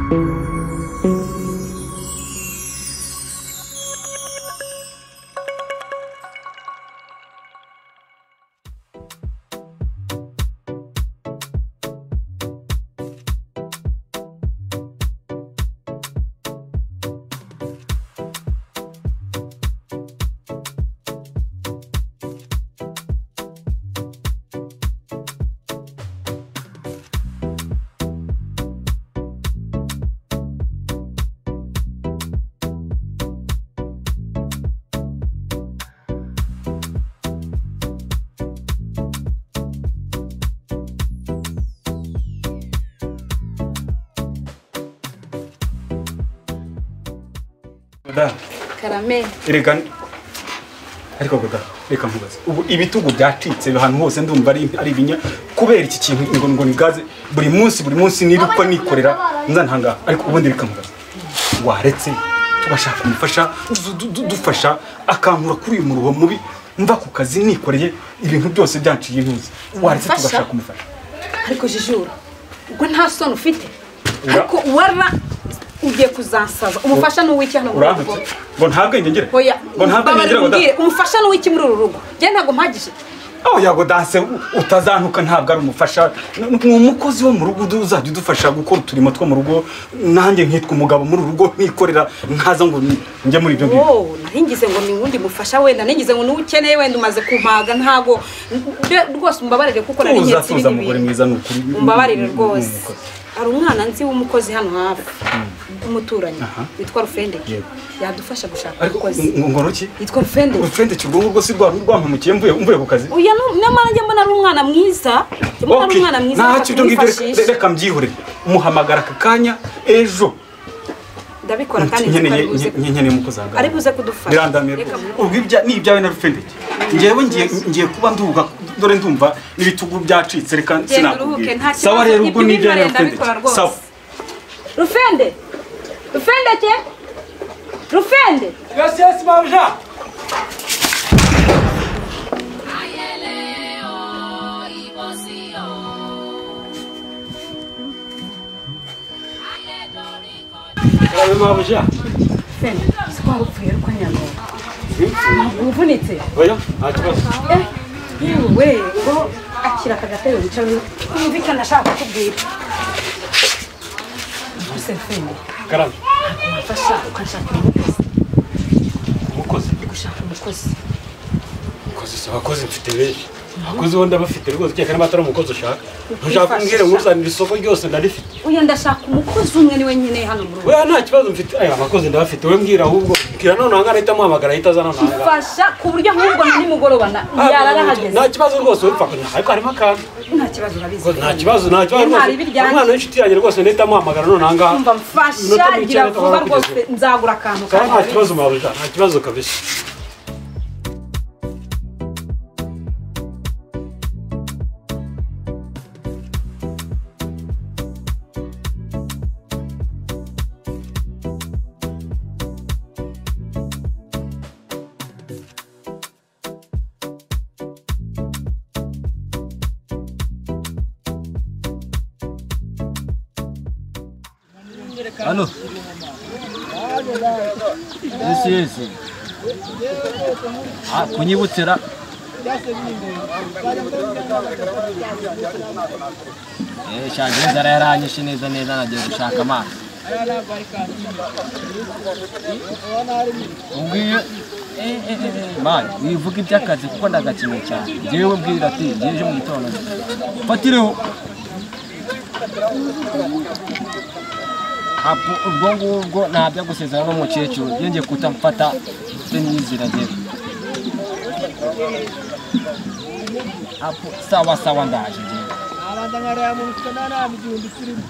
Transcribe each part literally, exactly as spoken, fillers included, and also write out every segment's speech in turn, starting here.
Da. Karame. Erega ariko goda reka nkubaze. Ubu ibitugu byacitse ahantu hose ndumva ari ari ibinya kubera iki kintu ngo ngo ni gaze buri munsi buri munsi niruko nikorera nzantanga ariko ubundi reka nkubaze. Waretse tubashaka kumufasha dufasha akankura kuri uyu muruho mubi mva ku kazi nikoreye ibintu byose byanciye intuzi. Waretse tubashaka kumufasha. Ariko jijura. Ubwo nta soni ufite. Ariko wara ugiye kuzansaza umufasha n'uwiki hano mu rugo ngo ntabwe ngengera ngo ntabwe ngengera ngo umufasha n'uwiki muri uru rugo je ntago mpagije aho yago danse utazantuka ntabwo ari umufasha umukozi wo mu rugo uzajya udufasha gukora uturimo two mu rugo nanjye nkitwa umugabo muri uru rugo nkikorera nkaza ngo njye muri ibyo ngibyo oh nahingize ngo ni wundi mufasha wenda nahingize ngo n'ukeneye wenda umaze kumpaga ntago rwose umbabarire kuko nari nketse uzaza mugore mwiza n'ukuri umbabarire rwose ari umwana nzi w'umukozi hano hafi umuturanyi witwa Rufende yadufasha gushaka umukozi ngo ruki yitwa Rufende Rufende cyubwo ngo si rwa rwampamukiye mvuye mvuye ku kazi uya n'amara njye mbona ari umwana mwiza mbona ari umwana mwiza nta cyo ngibyo reka mbyihurire umuhamagara akanya ejo ndabikora kandi nkeneye umukozi ahagara ari buze kudufasha birandamira ubwo ibya ni ibyawe na Rufende ngewe ngiye ngiye kuba nduga dore ndumva ibitugu byacitse reka sinakubwira sawa rero ubwo ni ibyawe na Rufende sawa Rufende Rufende ke Rufende Yes yes mabja Aye mabja Rufende sikwa upfuye kwa nyano uvunitse oya akibazo eh yewe ngo akira kagatero bicaye umvikana ashaka kubwira Rufende Karame fasha ukashaka umukozi umukozi gushaka umukozi umukozi se abakozi mfite benshi abakozi wenda bafite rwose cyane batari umukozi ushaka ntushaka kumbwira nguzanira isoko ryose narifite uya ndashaka umukozi umwe niwe nyine hano mu rugo oya nta kibazo mfite aya abakozi ndabafite we mbwira ahubwo kira none hanga nahita muhamagara ahita azana nanga fasha ku buryo ahubwo ni mugoroba yararahageze nta kibazo rwose wipfa ariko harimo akantu nta kibazo urabizi nta kibazo nta kibazo umwana w'inshuti yanjye rwose nahita muhamagara none hanga umva mfasha gira vuba rwose nzagura akantu kandi nta kibazo mabuja nta kibazo kabisa Halo. Yes yes. Ah kunyibutsira. Eh shaje zara yaranyishe neza neza nagiye gushaka amazi. Ubwiye eh eh eh man wivuga iby'akazi kuko ndagakeneye cyane. Jewe mbwira ati jeje mu gitondo. Fatireho. Apo ubwo ngubwo ntabyo gusezera n'umukecuru yenge kutamfata n'inzira zero. Apo sawa sawa ndaje je. Abandangara ya muntu kana mu gihumbi kirimo.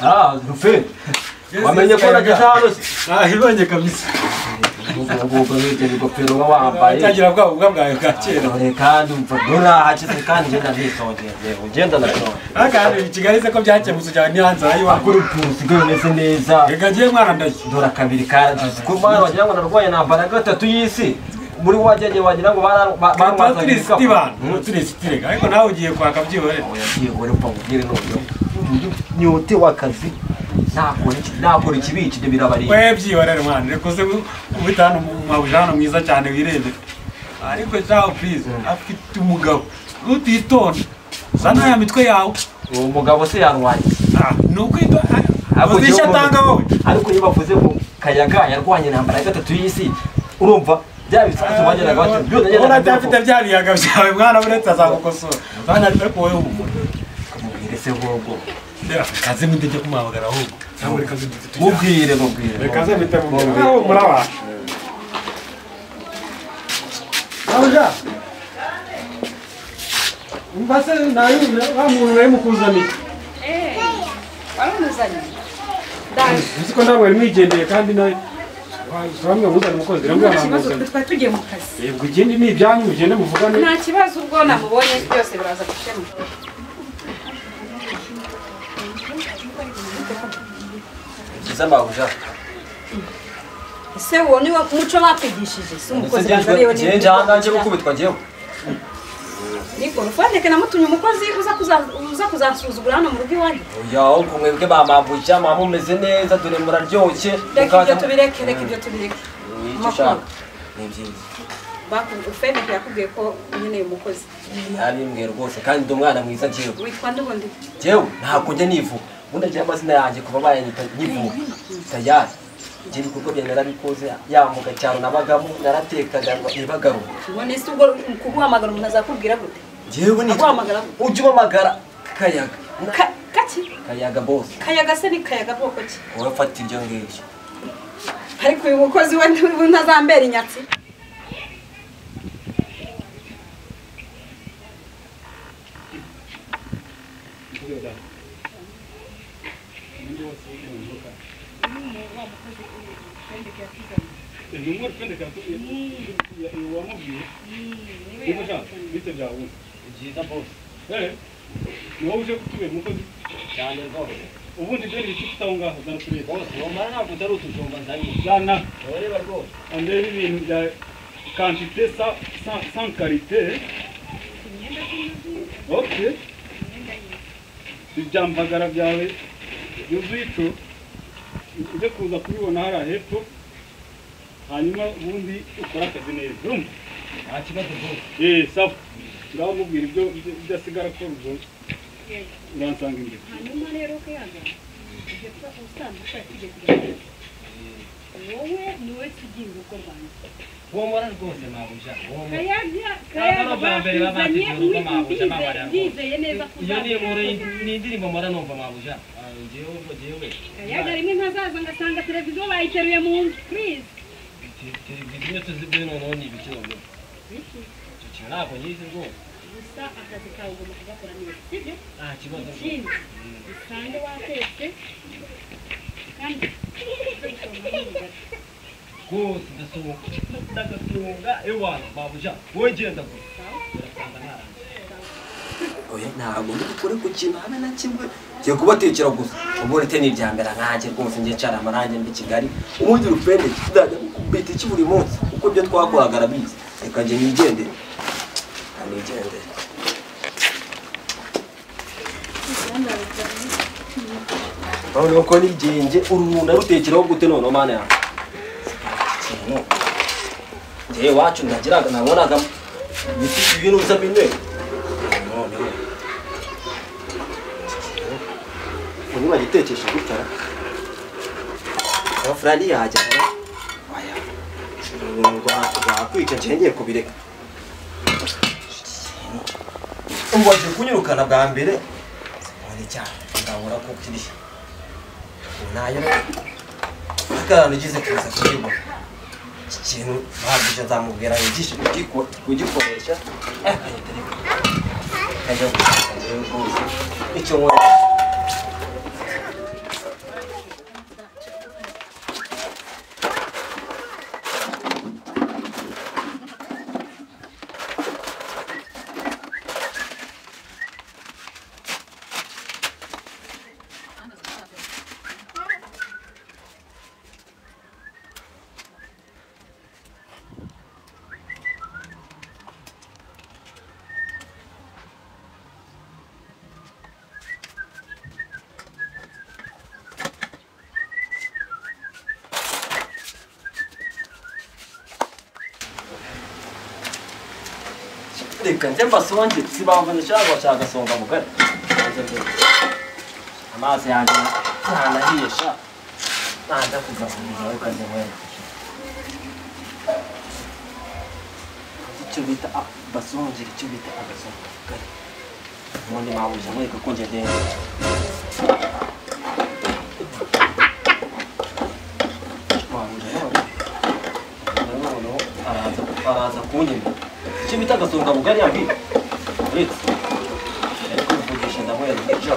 Ah, Rufeni. Wamenye ko nageze hano se? Ah, ibonye kabisa. Ubwo n'ibyo bigofero wa wambaye. Utagira bwa bwa bwawe bwa kera. Dore kandi umva dora hakize kandi ngenda nisongeye. Ugenda na cyo. Akandi Kigali se ko byakemutse cyane ni hanze ayi wa. Akuru tuzi go meze neza. Reka giye mwana ndaye. Dora kabiri karagize. Ko mwana wagira ngo narwaye nambara gatatu y'isi. Muri wajyaje wagira ngo baramaza turi bantu turi sitirega ariko nawe ugiye kwaka byihore. Oya giye gore pa ugire none. Nyote wakazi. Nakora iki nakora ikibiki de birabari. We byihorere mwana rekoze ubitano mabujano mwiza cyane wirende. Ariko ciao please afite umugabo. Utitonda. Sana ya mitwe yawe. Uwo mugabo se yarwanye. Ah nukwito abuzisha tanga wowe. Ariko niba bavuze ngo Kayaga yarwanye nambara gatatu y'isi. Urumva bya bisasu bageraga bati byo ndagenda. Ora dafite byabiyaga byawe mwana buretse azagukosora. Sana ariko wowe umuntu. Kamubwire se gogo. Ndera kaze mutije kumabagara ahubwo. Cyangwa reka zidufite. Mubwire mubwire. Reka ze mite mubwire. Aho muraba. Abuja. Mbase nayo bamuntu nayo mukuzani. Eh. Baramuzanye. Dai. Uziko ndabwo mwigendeye kandi nayo bamwe muzana umukozi rero ngo twa tugiye mu kazi. Yego igende ni ibyanyu ugende muvugane. Nta kibazo ubwo namubonye byose biraza gushema. Kiza babuja. Ese wo ni wa muco bakwigishije si umukozi bazariyo ni. Je hanganje gukubitwa jewe. Niko rufandeke namutumye umukozi uza kuza uza kuzasuzugura hano mu rugo iwanjye. Oya uko mwebwe bamambuja mamumeze neza dore muraryoshye. Reka ibyo tubireke reka ibyo tubireke. Makuru. Ni byiza. Baku ufendeke yakubwiye ko nyine uyu mukozi. Ari mbwe rwose kandi ndo mwana mwiza jewe. Witwa ndubundi. Jewe ntabwo njye nivu. Bunda je amazina yanjye kuva bayanyita nivu. Tayari. Je bikorwa bya narabikoze yamuga cyaro nabagamo naratekaga ngo ibagaro. Ubone se ubwo kuguhamagara umuntu azakubwira gute? Jewe ni kuguhamagara. Ujye umamagara Kayaga. Kaki? Kayaga boss. Kayaga se ni Kayaga bwoko ki? Wowe fata ibyo ngibyo. Ariko uyu mukozi we ntazambera inyatsi. Numur kende ka ya wa mubi. Ibo ja, bite ja u. Jiza boss. Eh. No uje kutube mukozi. Cyane rwose. Ubundi deni ikitaunga za kure. Boss, no mara kutaru tujomba ndani. Jana. Ore bargo. Ande ibintu bya quantité sans sans qualité. Okay. Bijambagara byawe yuzuico. Uje kuza kubibona hara hepfo. Hanyuma ubundi ukora akazi neza urumva nta kibazo rwose eh sawa ngaho mubwira ibyo byasigara ko ruzo uransanga imbere hanyuma rero Kayaga ibyo twa usanzwe twagiye wowe niwe tugiye uko rwanda uwo mora rwose mabuja Kayaga Kayaga bambere babafite uko mabuja mabara yizeye neza iyo ni muri ni indirimbo mora numva mabuja ngiye ubwo jewe Kayaga rimwe ntazaza ngasanga televiziyo bayiteruye mu nzu please televiziyo tuzibwe none ni bikirombo iki cyo nako nyize ngo gusa akazi kawe ugomba kugakora neza sibyo ah kibazo ikindi usange watetse kandi kose ndasohoka ndagatunga ewana babuja wowe genda gusa oya ntabwo ndikore ku kintu habe na kimwe giye kubatekera gusa ubwo rete ni iryambera nkaje rwose ngiye cara amarange mbi Kigali ubundi rupende kidajya kubita iki buri munsi uko byo twakoraga arabizi reka nje nigendere nigendere Aho uko nigenje urunda rutekeraho gute none mana ya Je wacu ndagiraga nabonaga biti ibintu bisa bine Ubu bagitekesha gutara Afrali yaje Aya Ngwa kwica cengiye kubireka Umwaje kunyirukana bwa mbere None cyane ndabura ko kiri Nayo Akana gize kuza kuyibo Ikintu babije nzamubwira yigishe kugikoresha eh kajya icyo nkora reka njye mbasonge sibamvanye cyangwa bashaka songa mugari amazi yanjye ntanahiye sha nanda kugaburira reka njye mwene icyo bita basonge icyo bita agasonga mugari ubundi mawuje mwereka ko njye ndende araza kunyina icyo bita agasonga bugari yambi uretse ariko mvugisha ndamwera ija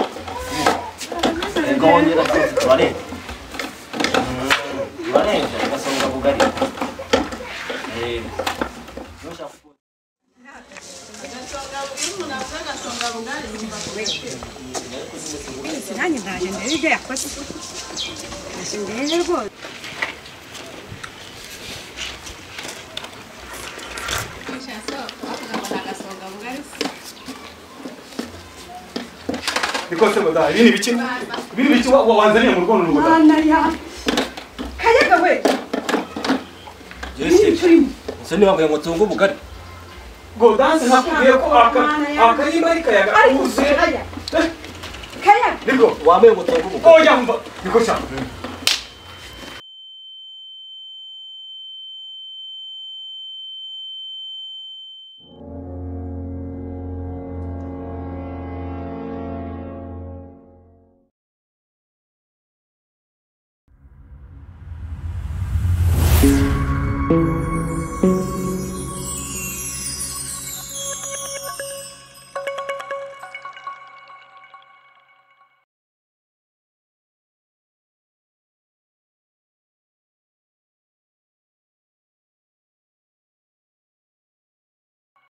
ego wongera byose turarenga turarenga agasonga bugari eh nanjye ndaje ndebe ibyo yakoze ndebe rwose Nikose boda, ibi ni biki? Ibi ni biki wanzaniye mu rwono n'ubuda? Mana ya. Kayaga we. Jesse. Ese ni wambaye mutungo bugari. Go dance nakubwiye ko aka akari bari kayaga. Uze. Kayaga. Niko wambaye mutungo bugari. Oya mba. Niko sha. Thank you.